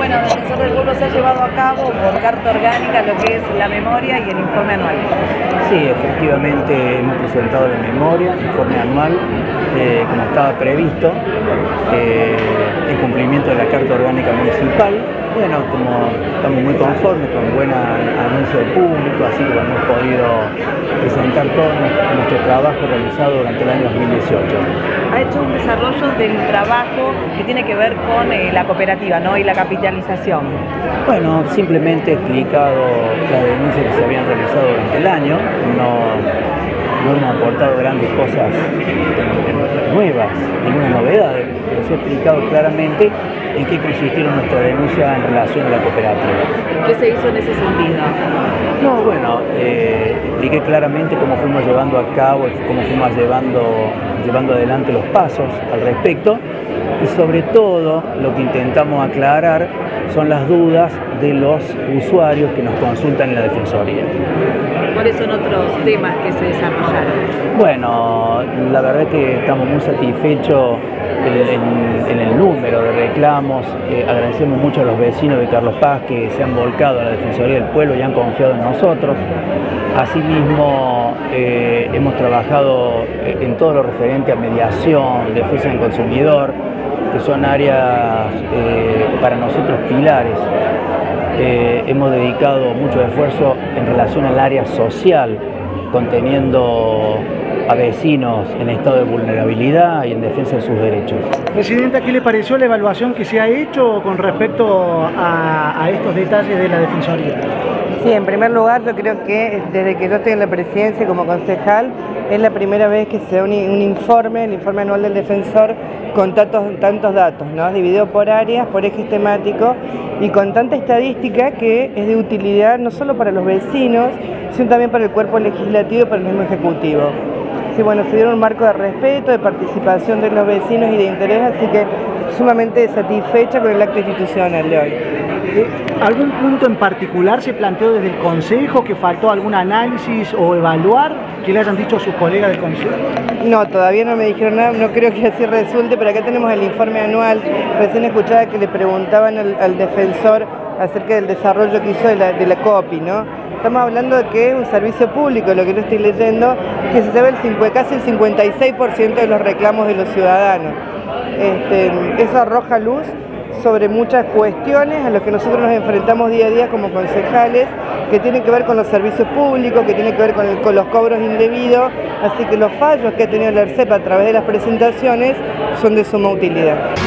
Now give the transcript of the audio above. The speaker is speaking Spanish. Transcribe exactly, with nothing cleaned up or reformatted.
Bueno, Defensor del Pueblo se ha llevado a cabo por carta orgánica lo que es la memoria y el informe anual. Sí, efectivamente hemos presentado la memoria, el informe anual, eh, como estaba previsto, eh, en cumplimiento de la Carta Orgánica Municipal. Bueno, como estamos muy conformes con buen anuncio del público, así que hemos podido presentar todo nuestro trabajo realizado durante el año dos mil dieciocho. Ha hecho un desarrollo del trabajo que tiene que ver con eh, la cooperativa, ¿no? Y la capitalización. Bueno, simplemente he explicado las denuncias que se habían realizado durante el año. No, no hemos aportado grandes cosas nuevas, ninguna novedad, pero se ha explicado claramente en qué consistieron nuestras denuncias en relación a la cooperativa. ¿Qué se hizo en ese sentido? No, bueno, eh, expliqué claramente cómo fuimos llevando a cabo, cómo fuimos llevando, llevando adelante los pasos al respecto, y sobre todo lo que intentamos aclarar son las dudas de los usuarios que nos consultan en la Defensoría. ¿Cuáles son otros temas que se desarrollaron? Bueno, la verdad es que estamos muy satisfechos en, en, en el número de reclamos. Eh, agradecemos mucho a los vecinos de Carlos Paz que se han volcado a la Defensoría del Pueblo y han confiado en nosotros. Asimismo, eh, hemos trabajado en todo lo referente a mediación, defensa del consumidor, que son áreas eh, para nosotros pilares. Eh, hemos dedicado mucho esfuerzo en relación al área social, conteniendo a vecinos en estado de vulnerabilidad y en defensa de sus derechos. Presidenta, ¿qué le pareció la evaluación que se ha hecho con respecto a, a estos detalles de la Defensoría? Sí, en primer lugar yo creo que desde que yo estoy en la presidencia como concejal es la primera vez que se da un, un informe, el informe anual del defensor con tantos, tantos datos, ¿no? Dividido por áreas, por ejes temáticos y con tanta estadística que es de utilidad no solo para los vecinos, sino también para el cuerpo legislativo y para el mismo ejecutivo. Sí, bueno, se dieron un marco de respeto, de participación de los vecinos y de interés, así que sumamente satisfecha con el acto institucional de hoy. ¿Algún punto en particular se planteó desde el Consejo que faltó algún análisis o evaluar que le hayan dicho a sus colegas del Consejo? No, todavía no me dijeron nada, no creo que así resulte, pero acá tenemos el informe anual. Recién escuchaba que le preguntaban al, al defensor acerca del desarrollo que hizo de la, de la COPI, ¿no? Estamos hablando de que es un servicio público, lo que yo estoy leyendo, que se lleva el, casi el cincuenta y seis por ciento de los reclamos de los ciudadanos. Este, eso arroja luz sobre muchas cuestiones a las que nosotros nos enfrentamos día a día como concejales, que tienen que ver con los servicios públicos, que tienen que ver con, el, con los cobros indebidos, así que los fallos que ha tenido la ERCEP a través de las presentaciones son de suma utilidad.